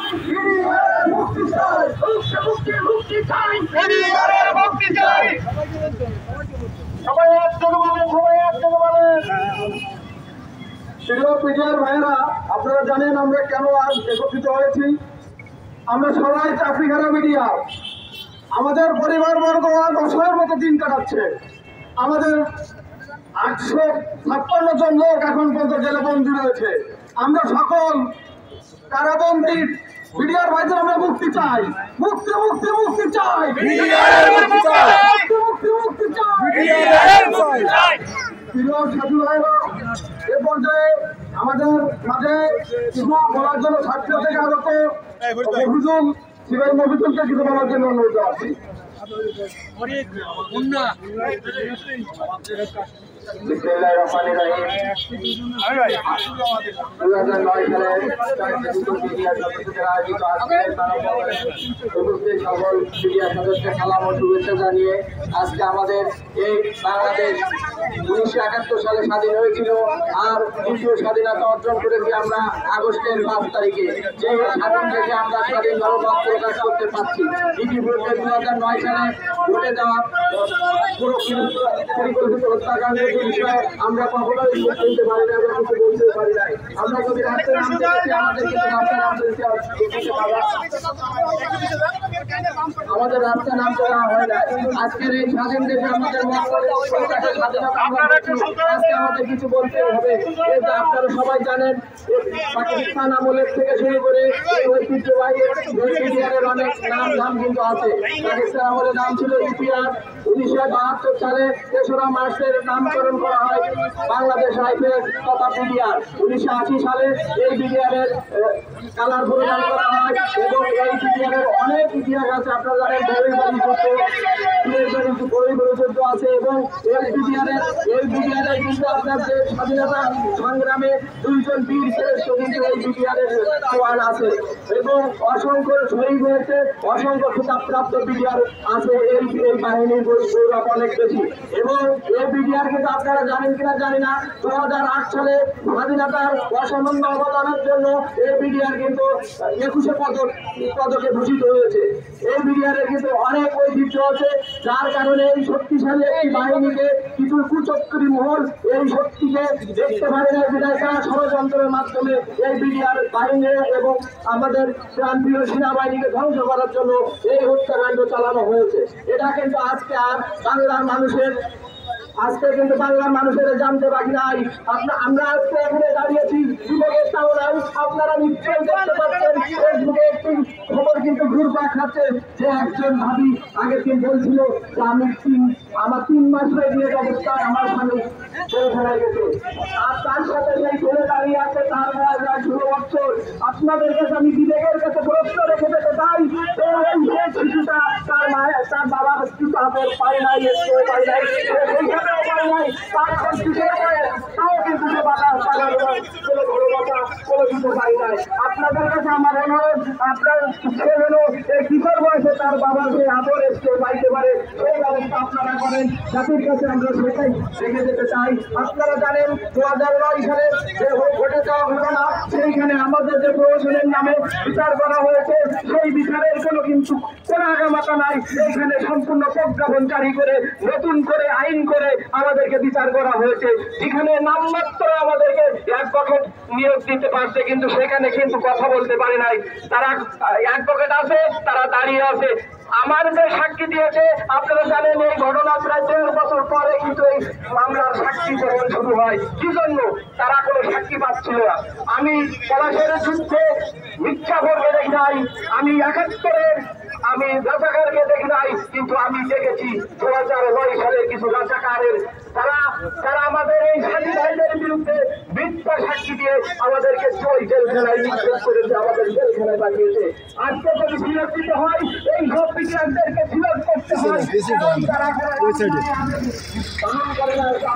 ভাইয়েরা, আপনারা জানেন আমরা কেন আজ একত্রিত হয়েছি। আমরা সবাই চাকরিহারা মিডিয়া, আমাদের পরিবারবর্গ আর অসহায়ের মতো দিন কাটাচ্ছে। আমাদের 856 জন লোক এখন পর্যন্ত জেলবন্দী রয়েছে। আমরা সকল কারাবন্দী মিডিয়ার ভাইদের আমরা মুক্তি চাই, মুক্তি মুক্তি মুক্তি চাই, মুক্তি মুক্তি চাই। প্রিয় সাথী ভাইরা, এ পর্যায়ে আমাদের মাঝে কিছু বলার জন্য ছাত্র থেকে আগত মফিজুলকে কিছু বলার জন্য অনুরোধ আছি। শুভেচ্ছা জানিয়ে আজকে আমাদের এই বাংলাদেশ 1971 সালে স্বাধীন হয়েছিল, আর দ্বিতীয় স্বাধীনতা অর্জন করেছি আমরা আগস্টের 5 তারিখে। যে স্বাধীন থেকে আমরা স্বাধীনভাবে মত প্রকাশ করতে পারছি। ইতিপূর্বে 2009 সালে ঘটে যাওয়া পরিকল্পিত হত্যাকাণ্ডের বিষয়ে আমরা কখনোই বলতে পারি না, আমরা কিছু বলতে পারি নাই। আমরা যদি রাস্তায় নামতে চাচ্ছি, আমাদের কিন্তু রাস্তায় আমাদের রাস্তায় নামতে দেওয়া হয় না। আজকের এই স্বাধীন দেশে আমাদের আজকে আমাদের কিছু বলতে হবে। আপনারা সবাই জানেন, পাকিস্তান আমলের থেকে শুরু করে ঐতিহ্যবাহী অনেক নাম কিন্তু আছে। পাকিস্তান আমলের নাম ছিল ইতিহাস। 1972 সালে 3রা মার্চের নামকরণ করা হয় বাংলাদেশ রাইফেলস তথা বিডিআর। 1980 সালে এই বিডিআরের কালার প্রদান করা হয় এবং এই বিডিআরের অনেক ইতিহাস আছে। আপনারা জানেন বড়ি যুদ্ধ আছে এবং এই বিডিআরে কিন্তু আপনার যে স্বাধীনতা সংগ্রামে 2 জন বীর শ্রেষ্ঠ কিন্তু এই বিডিআরের প্রমাণ আছে এবং অসংখ্য শহীদ হয়েছে, অসংখ্য খেতাবপ্রাপ্ত বিডিআর আছে। এই বাহিনীর গৌরব অনেক বেশি এবং এই বিডিআর কিন্তু আপনারা জানেন কিনা জানি না, 2008 সালে স্বাধীনতার অসামান্য অবদানের জন্য এই বিডিআর কিন্তু 21 পদকে ভূষিত হয়েছে। এই বিডিআরের কিন্তু অনেক ঐতিহ্য আছে, যার কারণে এই শক্তিশালী এই বাহিনীকে কিছু কুচক্রী মহল এই শক্তিকে দেখতে পারে না, বিদায় তারা ষড়যন্ত্রের মাধ্যমে এই বিডিআর বাহিনী এবং আমাদের প্রান্তীয় সেনাবাহিনীকে ধ্বংস করার জন্য এই হত্যাকাণ্ড চালানো হয়েছে। এটা কিন্তু আজকে আর বাংলার মানুষের জানতে বাকি নাই। আমরা আজকে এখানে দাঁড়িয়েছি, যুবকের তাও নাই। আপনারা নিশ্চয়ই দেখতে পাচ্ছেন ফেসবুকে একটি খবর কিন্তু ঘুরপাক খাচ্ছে যে একজন ভাবি আগের দিন বলছিল যে আমার 3 মাস হয়ে গিয়ে অবস্থায় আমার স্বামী জেলখানায় গেছে, আর তার সাথে সেই ছেলে দাঁড়িয়ে আছে, তার বয়স 16 বছর। আপনাদের কাছে আমি বিবেকের কাছে প্রশ্ন রেখে যেতে চাই, শিশুটা তার বাবা কিন্তু হাতের পায় নাই, পায় নাই, তাও কিন্তু সে বাধা আপনাদের কাছে আমার অনুরোধ, আপনার কিশোর বয়সে তার বাবার যে আদর এসে পাইতে পারে সেই ব্যবস্থা আপনারা করেন। জাতির কাছে আমরা সেটাই রেখে যেতে চাই। আপনারা জানেন 2009 সালে যে ঘটে যাওয়া ঘটনা, সেইখানে আমাদের যে প্রশাসনের নামে বিচার করা হয়েছে, সেই বিচারের কোনো কিন্তু কোনো আগামাতা নাই। এইখানে সম্পূর্ণ প্রজ্ঞাপন জারি করে নতুন করে আইন করে আমাদেরকে বিচার করা হয়েছে। এখানে নামমাত্র আমাদেরকে অ্যাডভোকেট নিয়োগ দিতে পারছে, কিন্তু সেখানে কিন্তু কথা বলতে পারে নাই। তারা অ্যাডভোকেট আছে, তারা দাঁড়িয়ে আছে। আমার যে সাক্ষী দিয়েছে, আপনারা জানেন এই ঘটনা প্রায় 1.5 বছর পরে কিন্তু এই মামলার সাক্ষী গ্রহণ শুরু হয়। কি জন্য? তারা কোনো সাক্ষী পাচ্ছিল না। আমি পলাশের যুদ্ধে মির্জাফরকে দেখি নাই, আমি 71-এর আমি রাজাকারকে দেখি নাই, কিন্তু আমি দেখেছি 2009 সালের কিছু রাজাকারের তারা আমাদের এই সাথী ভাইদের বিরুদ্ধে মিথ্যা সাক্ষী দিয়ে আমাদেরকে জেলখানায় নিক্ষেপ করেছে, আমাদের জেলখানায় পাঠিয়েছে। আজকে যদি ফিরত দিতে হয়, এই সব বিচারদেরকে ফিরত করতে হয়।